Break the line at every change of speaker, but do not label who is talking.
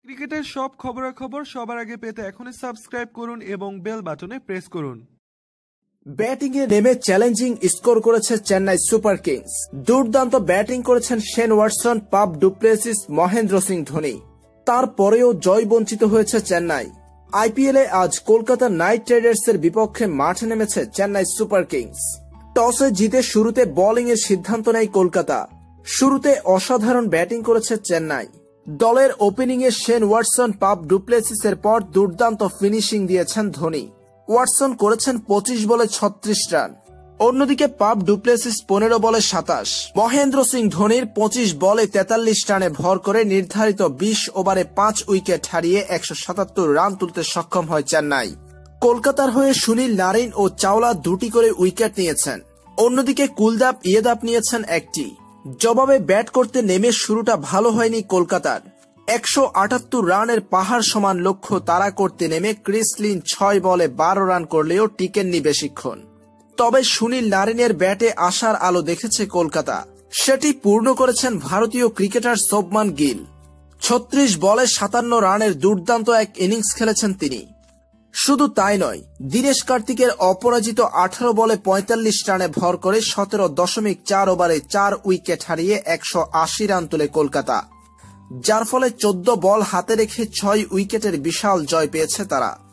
ক্রিকেটের সব খবরাখবর সবার আগে পেতে এখনই সাবস্ক্রাইব করুন এবং বেল বাটনে প্রেস করুন।
ব্যাটিংয়ে নেমে চ্যালেঞ্জিং স্কোর করেছে চেন্নাই সুপার কিংস। দুর্দান্ত ব্যাটিং করেছেন Shane Watson, Faf du Plessis, Mahendra Singh Dhoni. তারপরেও জয় বঞ্চিত হয়েছে চেন্নাই। আইপিএলে আজ কলকাতা নাইট রাইডার্সের বিপক্ষে মাঠে নেমেছে চেন্নাই সুপার কিংস। টসে জিতে শুরুতে বোলিং এর সিদ্ধান্ত নেয় কলকাতা। শুরুতে অসাধারণ ব্যাটিং করেছে চেন্নাই। দলের ওপেনিং এ শেন ওয়াটসন, পাপ ডুপ্লেসিসের পর দুর্দান্ত ফিনিশিং দিয়েছেন ধোনি। ওয়াটসন করেছেন 25 বলে 36 রান। অন্যদিকে পাপ ডুপ্লেসিস 15 বলে 27। মহেন্দ্র সিং ধোনির 25 বলে 43 রানে ভর করে নির্ধারিত 20 ওভারে 5 উইকেট হারিয়ে 177 রান তুলতে সক্ষম হয় চেন্নাই। কলকাতার হয়ে সুনীল নারিন ও চাওলা দুটি করে উইকেট নিয়েছেন। অন্যদিকে কুলদীপ ইয়াদাব নিয়েছেন একটি। জবাবে ব্যাট করতে নেমে শুরুটা ভালো হয়নি কলকাতার। 178 রানের পাহাড় সমান লক্ষ্য তাড়া করতে নেমে ক্রিস লিন 6 বলে 12 রান করলেও টিকেননি বেশিক্ষণ। তবে সুনীল নারিনের ব্যাটে আশার আলো দেখেছে কলকাতা। সেটি পূর্ণ করেছেন ভারতীয় ক্রিকেটার শুভমান গিল। 36 বলে 57 রানের দুর্দান্ত এক ইনিংস খেলেছেন তিনি। শুধু তাই নয়, দীনেশ কার্তিকের অপরাজিত 18 বলে 45 রানে ভর করে 17.4 ওভারে 4 উইকেট হারিয়ে 180 রান তোলে কলকাতা, যার ফলে 14 বল হাতে রেখে 6 উইকেটের বিশাল জয় পেয়েছে তারা।